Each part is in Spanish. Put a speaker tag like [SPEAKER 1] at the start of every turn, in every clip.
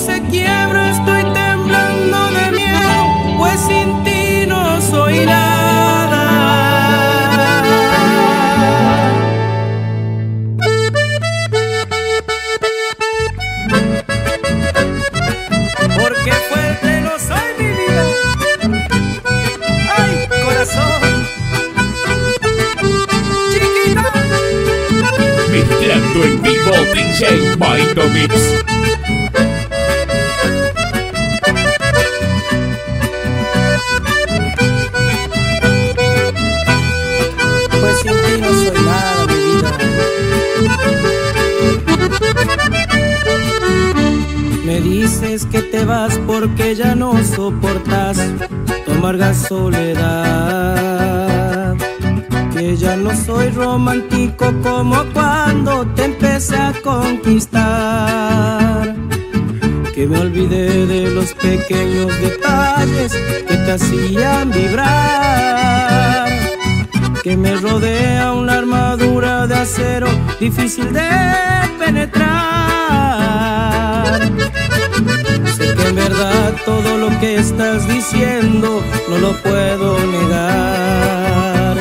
[SPEAKER 1] se quiebra, estoy temblando de miedo, pues sin ti no soy nada. Porque fuerte no soy mi vida. Ay, corazón. Chiquita.
[SPEAKER 2] Mezclando en vivo DJ Maito Mix.
[SPEAKER 1] Pues sin ti no soy nada, mi vida. Me dices que te vas porque ya no soportas tu amarga soledad, que ya no soy romántico como cuando te empecé a conquistar, que me olvidé de los pequeños detalles que te hacían vibrar, que me rodea una armadura de acero difícil de penetrar. Sé que en verdad todo lo que estás diciendo no lo puedo negar,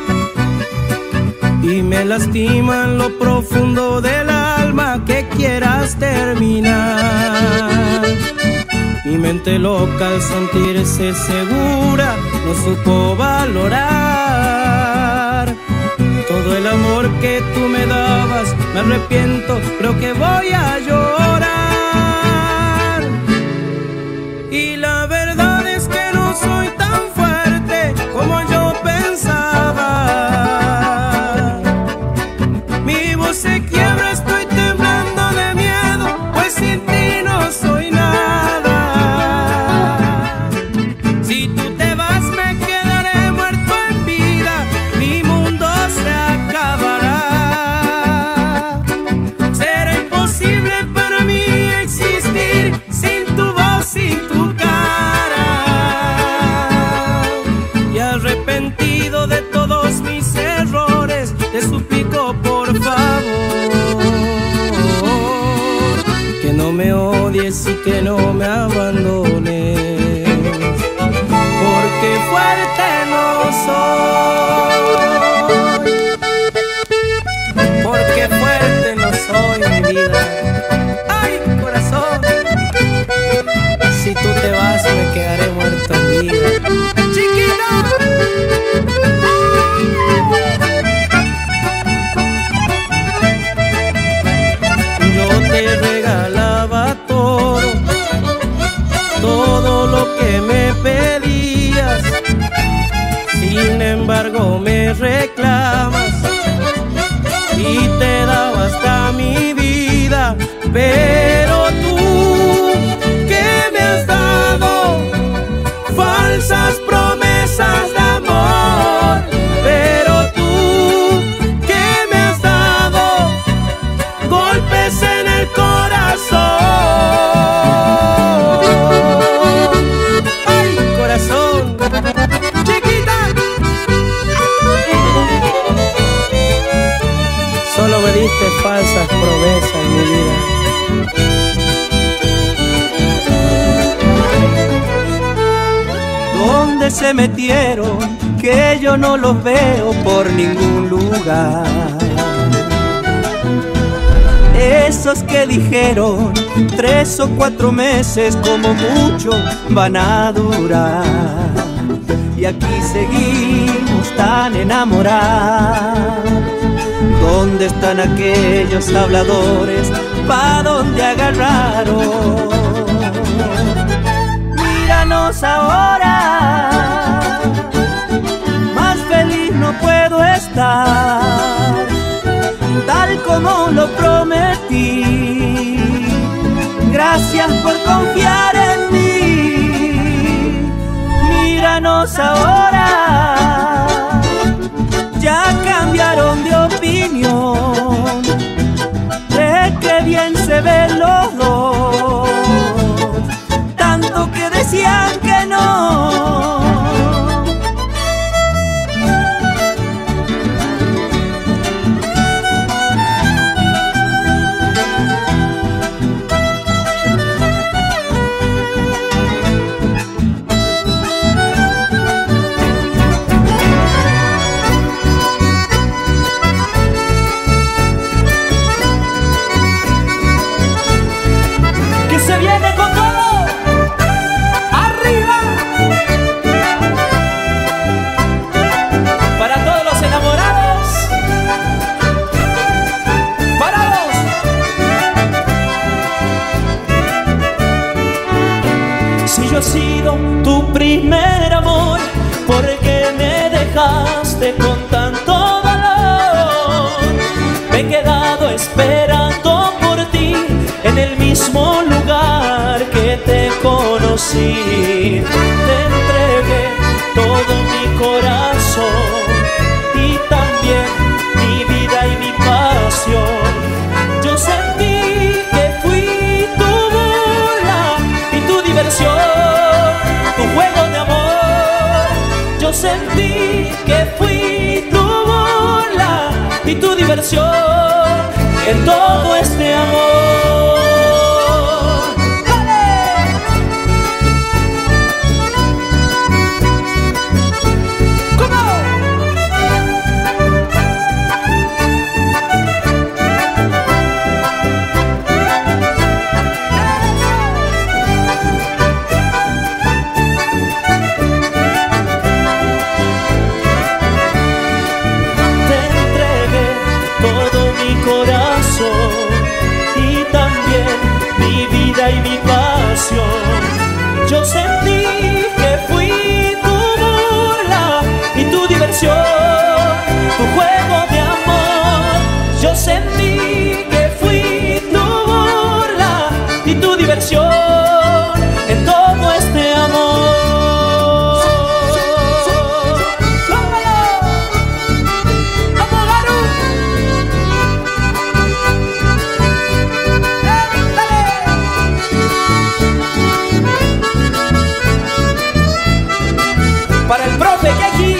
[SPEAKER 1] y me lastima en lo profundo del alma que quieras terminar. Mi mente loca al sentirse segura no supo valorar todo el amor que tú me dabas. Me arrepiento, creo que voy a llorar. Y la verdad es que no soy tan fuerte como yo pensaba. Mi voz se quiebra, estoy temblando de miedo, pues sin ti no soy nada. Si tú te vas me quedaré muerto en vida, mi mundo se acabará. Será imposible para mí existir sin tu voz, sin tu cara. Y arrepentido de todos mis errores, te suplico por favor que no me odies y que no me abandones, porque fuerte no soy, porque fuerte no soy, mi vida. Ay, corazón, si tú te vas me quedaré muerto en vida. Chiquita. Yo te regalaba todo lo que me pedías, sin embargo me reclamas y te daba hasta mi vida. Pero tú, ¿qué me has dado? Falsas promesas de amor. Pero tú, ¿qué me has dado? Golpes en el corazón. Ay, corazón, chiquita. Solo me diste falsas promesas, mi vida.
[SPEAKER 3] ¿Dónde se metieron? Que yo no los veo por ningún lugar. Esos que dijeron 3 o 4 meses como mucho van a durar, y aquí seguimos tan enamorados. ¿Dónde están aquellos habladores? ¿Pa' dónde agarraron? Míranos ahora, más feliz no puedo estar, tal como lo prometí. Gracias por confiar en mí. Míranos ahora, ya cambiaron de opinión. Qué bien se ven los dos, tanto que decían que no. olvido tu primer amor, porque me dejaste con tanto dolor. Me he quedado esperando por ti en el mismo lugar que te conocí. Te entregué todo mi corazón y también mi vida y mi pasión. Yo sentí que fui tu burla y tu diversión, tu juego de amor. Yo sentí que fui tu burla y tu diversión en todo este amor. Y también mi vida y mi pasión. Yo sentí que fui tu burla y tu diversión, tu juego de amor. Yo sentí que fui tu burla y tu diversión en todo este amor. Para el profe que aquí.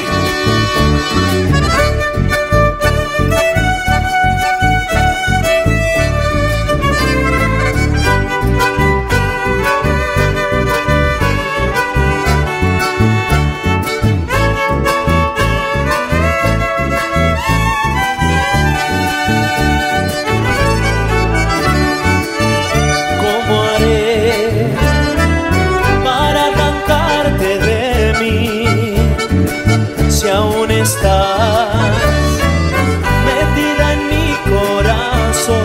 [SPEAKER 3] ¿Cómo haré para arrancarte de mí si aún estás metida en mi corazón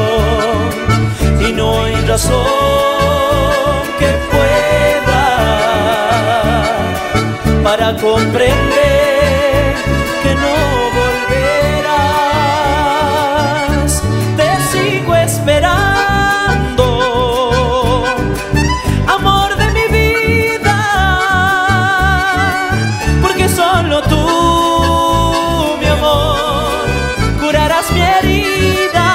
[SPEAKER 3] y no hay razón que pueda para comprender que no volverás? Te sigo esperando, amor de mi vida, porque solo tú, mi amor, curarás mi herida.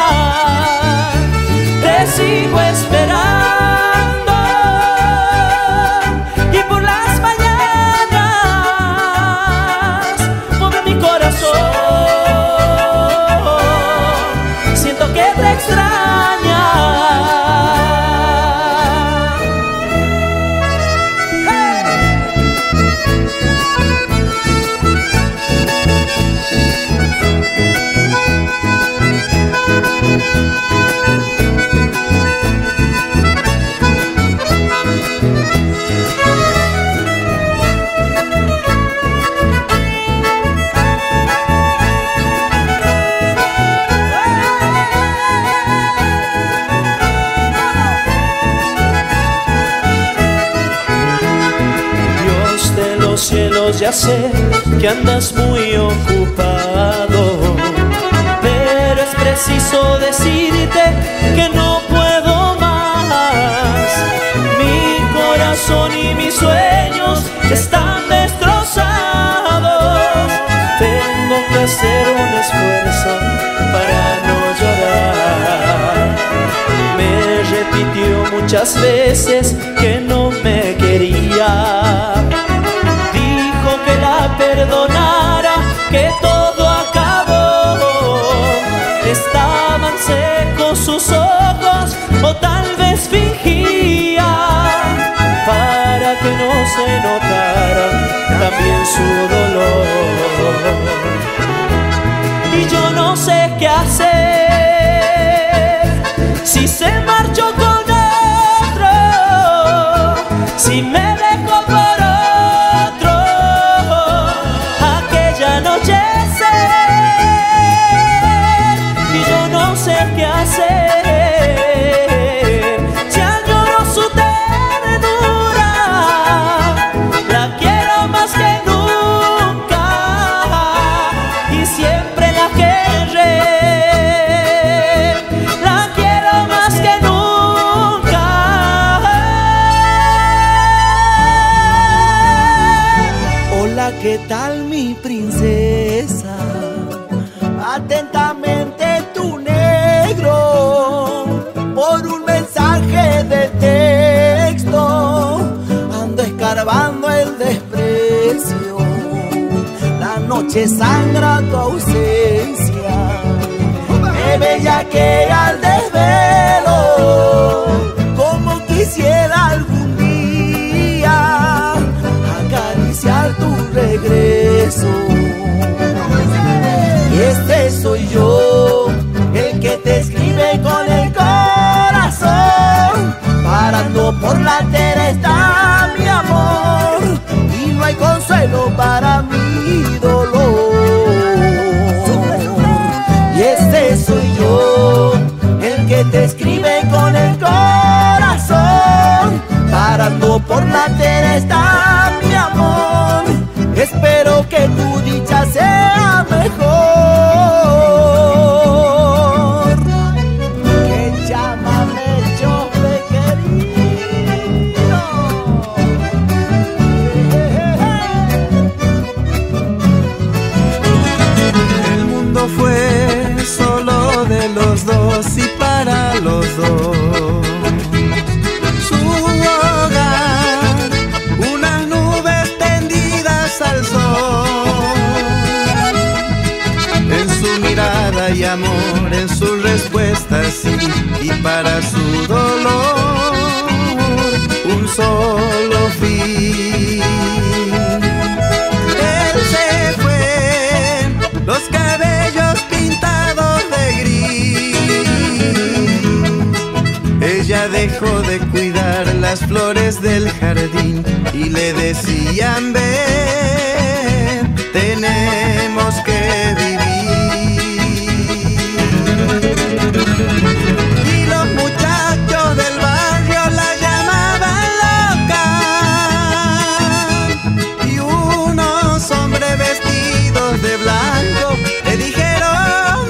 [SPEAKER 3] Te sigo esperando y por las mañanas mueve mi corazón. Siento que te extraña. Dios de los cielos, ya sé que andas muy ocupado, pero es preciso decirte que no puedo más. Mi corazón y mis sueños están destrozados. Tengo que hacer un esfuerzo para no llorar. Me repitió muchas veces que no me quería. Dijo que la perdonara, que todo acabó. Estaban secos sus ojos, o tal vez fingía, para que no se notara también su dolor. Y yo no sé qué hacer si se marchó con otro, si me dejó por otro. Aquella anochecer, y yo no sé qué hacer si añoro su ternura
[SPEAKER 1] noche sangra tu ausencia. Qué bella que al desvelo, como quisiera algún día acariciar tu regreso. Y este soy yo, el que te escribe con el corazón. Parando por la tierra está mi amor, y no hay consuelo para mi dolor. Y este soy yo, el que te escribe con el corazón. Parando por la tierra está mi amor, espero que tu dicha sea mejor. Que llámame Chope querido. El mundo fue solo de los dos y para los dos. Su hogar, unas nubes tendidas al sol. En su mirada y amor, en sus respuestas sí, y para su dolor un solo fin. Él se fue, los cabellos pintados de gris. Ella dejó de cuidar las flores del jardín y le decían: ven, tenemos que vivir. Y los muchachos del barrio la llamaban loca, y unos hombres vestidos de blanco le dijeron: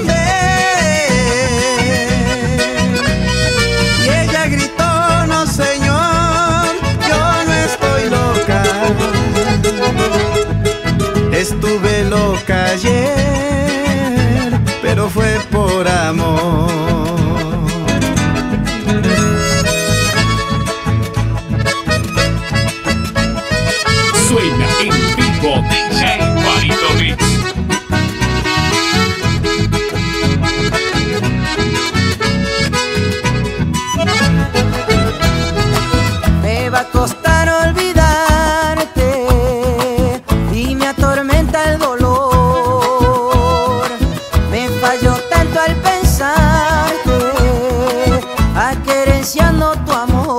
[SPEAKER 1] ven. Y ella gritó: no señor, yo no estoy loca, estuve loca ayer, pero fue por amor.
[SPEAKER 2] Suena en vivo DJ Marito Mix.
[SPEAKER 1] Me va a costar olvidarte y me atormenta el dolor. Me falló tanto al pensarte, acariciando tu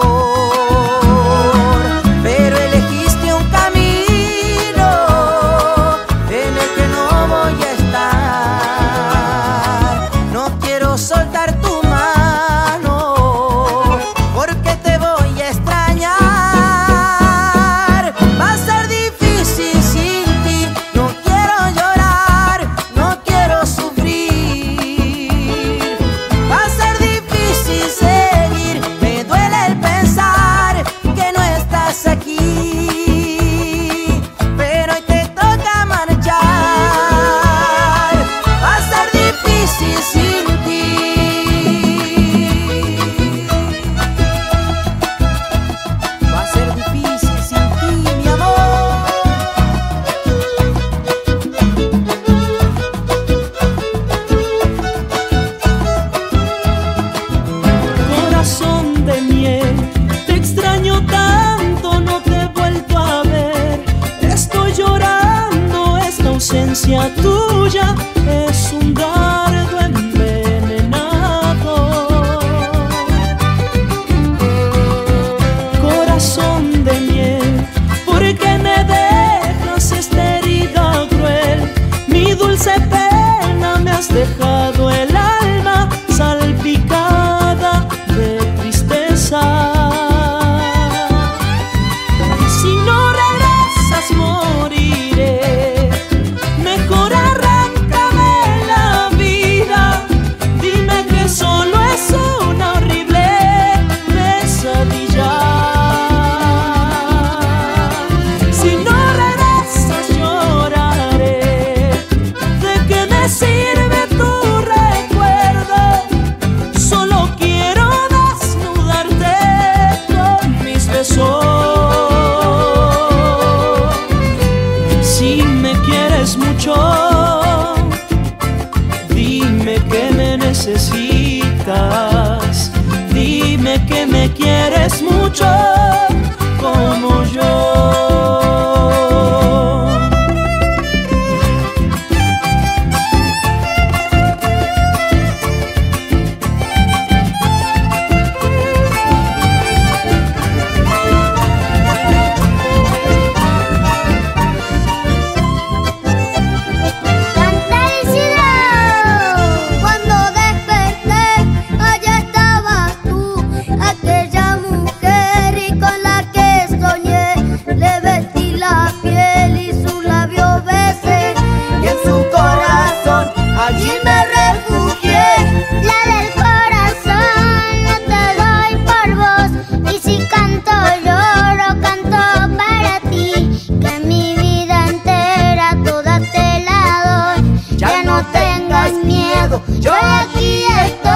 [SPEAKER 1] amor. Pero elegiste un camino en el que no voy a estar. No quiero soltar tu mano, porque te voy a extrañar. Va a ser difícil sin ti, no quiero llorar, no quiero sufrir. Va a ser difícil seguir, me duele el pensar que no estás aquí. Pero hoy te toca marchar, va a ser difícil sin ti. Va a ser difícil sin ti, mi amor.
[SPEAKER 3] Corazón de miel, te extraño tanto, no te he vuelto a ver. Estoy llorando, esta ausencia tuya es un dardo envenenado. Corazón de miel, ¿por qué me dejas esta herida cruel? Mi dulce pena, me has dejado el alma salpicada de tristeza. Si no regresas moriré, mejor arráncame me quieres mucho como yo.
[SPEAKER 4] Allí me refugié. La del corazón, no te doy por vos. Y si canto, lloro, canto para ti. Que mi vida entera toda te la doy. Ya no tengas miedo, yo aquí estoy.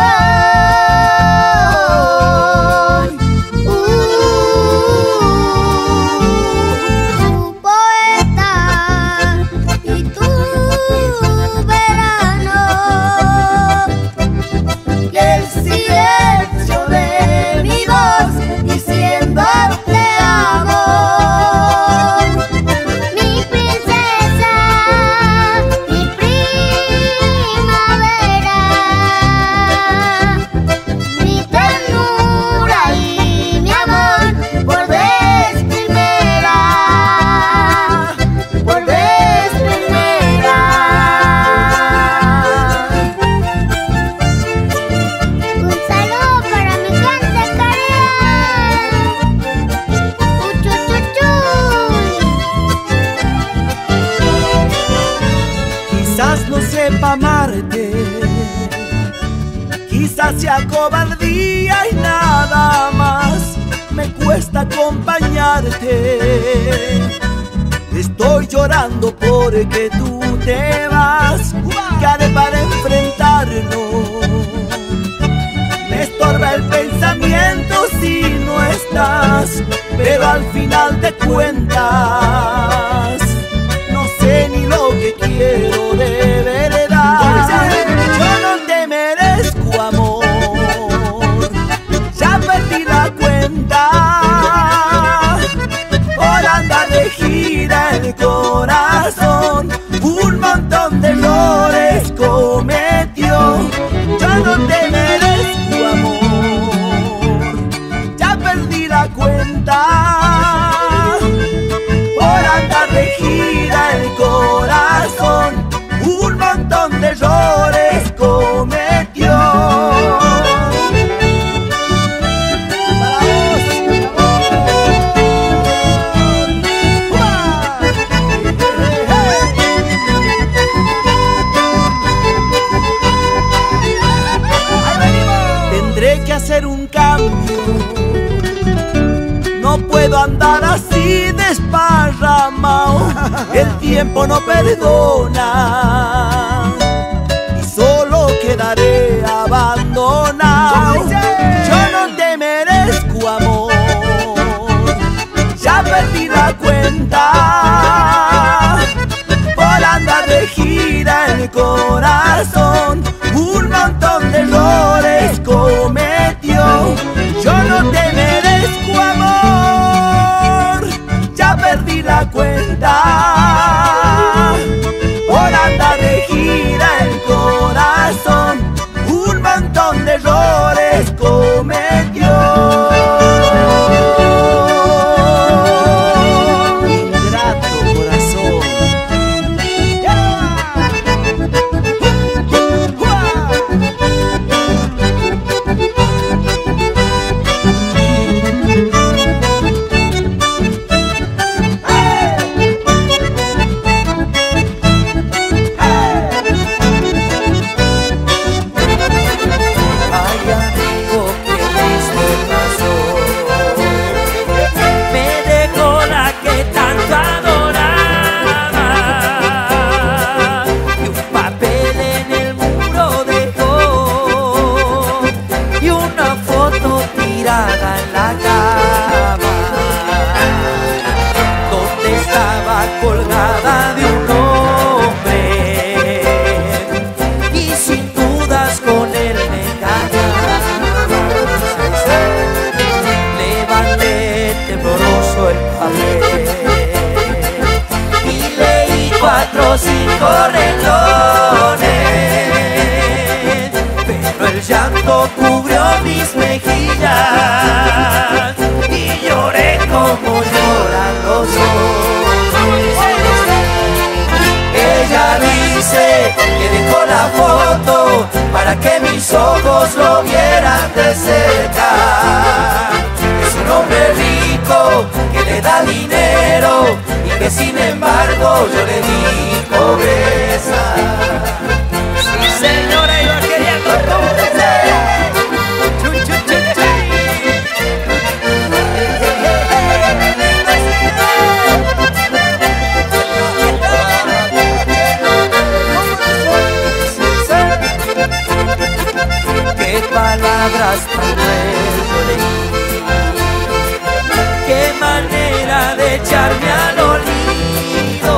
[SPEAKER 3] No sepa amarte, quizás sea cobardía y nada más me cuesta acompañarte. Estoy llorando porque tú te vas. ¿Qué haré para enfrentarnos? Me estorba el pensamiento si no estás, pero al final de cuentas no sé ni lo que quiero de verdad. Yo no te merezco amor, ya perdí la cuenta. Por andar de gira el corazón, un montón de errores cometió. Yo no te merezco amor, ya perdí la cuenta. Por andar de gira el corazón, un montón de errores cometió. Tendré que hacer un cambio. No puedo andar así desparramado, el tiempo no perdona y solo quedaré abandonado. Yo no te merezco amor, ya perdí la cuenta. Por andar de gira el corazón, un montón de errores cometió. Yo no te merezco amor, ya perdí la cuenta. Por andar de gira el corazón, un montón de errores cometió. Ingrato corazón. papel y leí 4 o 5 renglones, pero el llanto cubrió mis mejillas y lloré como lloran los hombres. Ella dice que dejó la foto para que mis ojos lo vieran de cerca. Es un hombre rico que le da dinero y que sin embargo yo le di pobreza. Sí, señora, iba queriendo qué palabras tan crueles yo leí, qué manera de echarme al olvido,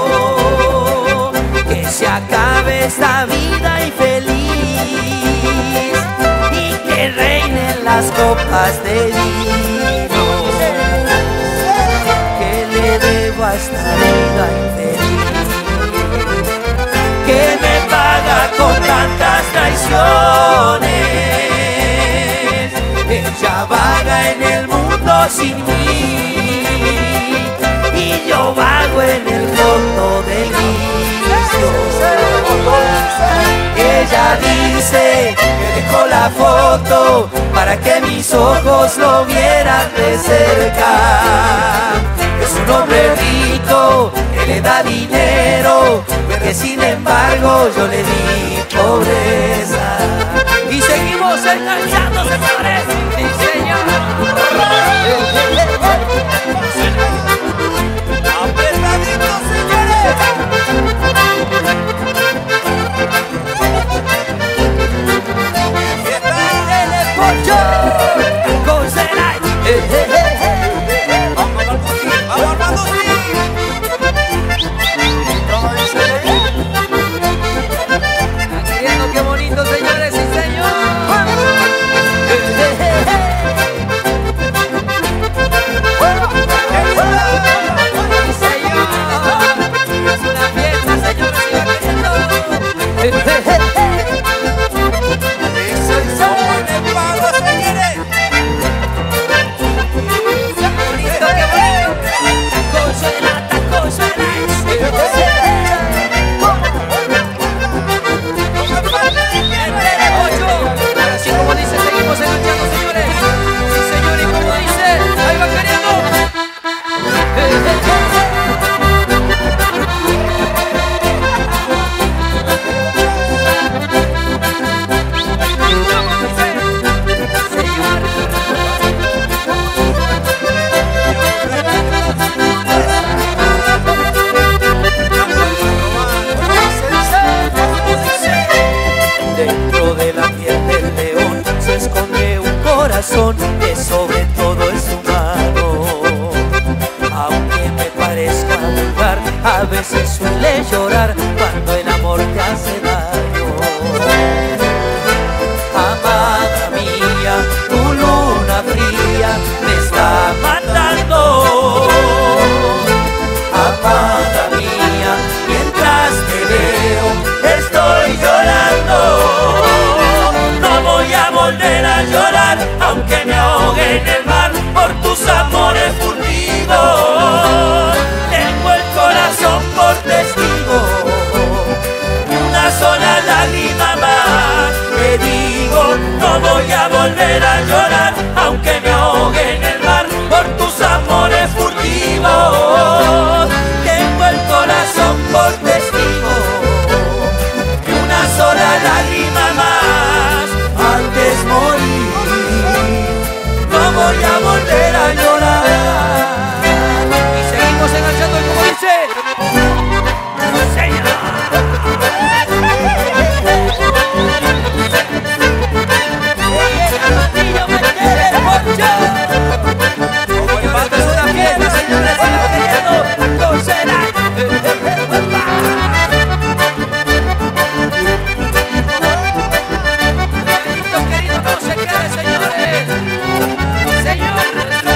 [SPEAKER 3] que se acabe esta vida infeliz y que reinen las copas de vino. ¿Qué le debo a esta vida infeliz que me paga con tantas traiciones? Ella vaga en el mundo sin mí y yo vago en el fondo de vicio. Ella dice que dejó la foto para que mis ojos lo vieran de cerca. Es un hombre rico que le da dinero, que sin embargo yo le di pobreza. Y seguimos enganchando, señores. Sí, señor. Apretaditos, señores. El pollo con Celay. Vamos, Armando, sí. ¿Cómo dice? ¿Están queriendo? Qué bonito, señores, sí, señor. Dentro de la piel del león se esconde un corazón que sobre todo es humano. Aunque me parezca vulgar, a veces suele llorar cuando el amor te hace daño. Amada mía, tu luna fría me está matando. Amada mía, mientras te veo estoy llorando. No voy a volver a llorar aunque me ahogue en el mar por tus amores furtivos. Tengo el corazón por testigo, una sola lágrima más. Te digo, no voy a volver a llorar aunque me ahogue en el mar por tus amores furtivos. Tengo el corazón por testigo, una sola lágrima más antes morir. No voy a volver a llorar. Y seguimos enganchando el como dice. Señor. Como el pato es una fiesta, señores, se va queriendo con Celay. Querido, no se quede, señores. Señor.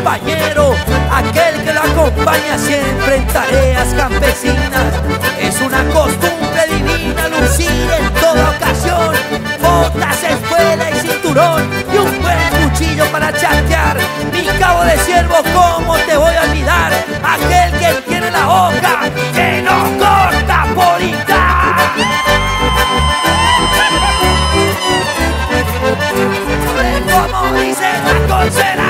[SPEAKER 5] compañero, aquel que lo acompaña siempre en tareas campesinas. Es una costumbre divina lucir en toda ocasión botas, espuela y cinturón y un buen cuchillo para chantear. Mi cabo de ciervo, ¿cómo te voy a olvidar? Aquel que tiene la hoja que no corta por hincar. Como dice la colchera.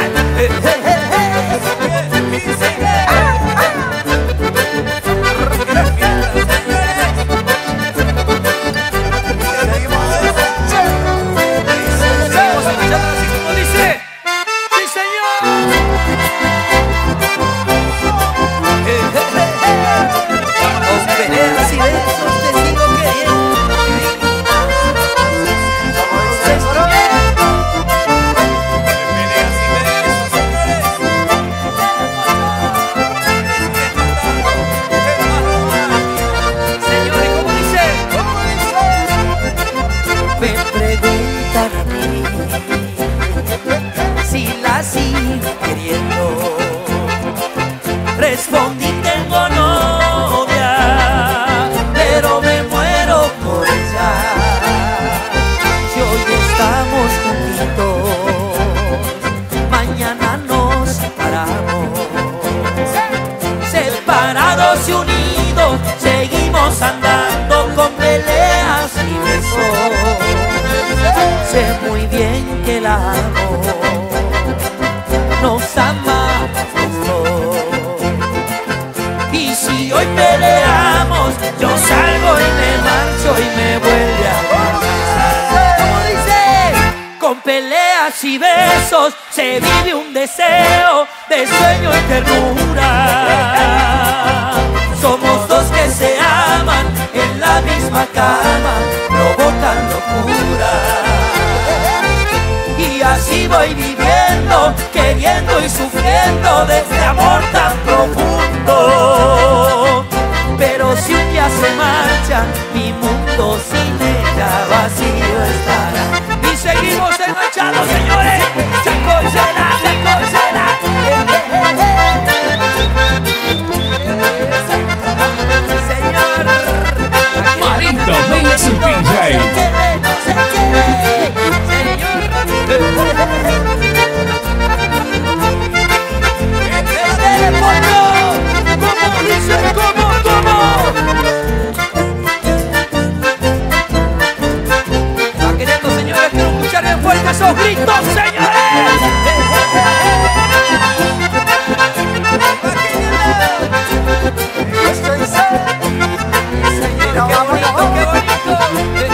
[SPEAKER 5] Respondí, tengo novia, pero me muero por ella. Si hoy estamos juntitos, mañana nos separamos. Separados y unidos, seguimos andando con peleas y besos. Sé muy bien que la amo, nos amamos los dos. Y si hoy peleamos, yo salgo y me marcho y me vuelve a amar. Como dice, con peleas y besos se vive un deseo de sueño y ternura. Somos dos que se aman en la misma cama, provocan locura. Y así voy viviendo, queriendo y sufriendo de este amor tan profundo. Pero si un día se marcha, mi mundo sin ella vacío estará. Y seguimos enganchados, señores. Chacochela, chacochela. Señor
[SPEAKER 2] Marito Mix DJ.
[SPEAKER 5] ¿Va queriendo, señores? Quiero escuchar bien fuerte esos gritos, señores. Qué bonito, qué bonito.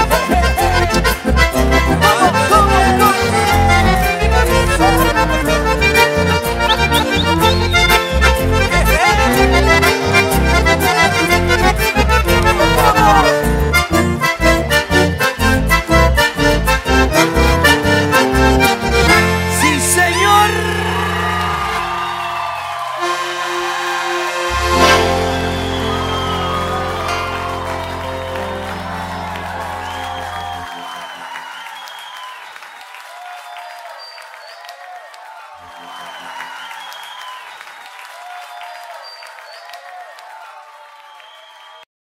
[SPEAKER 5] Sí, señor.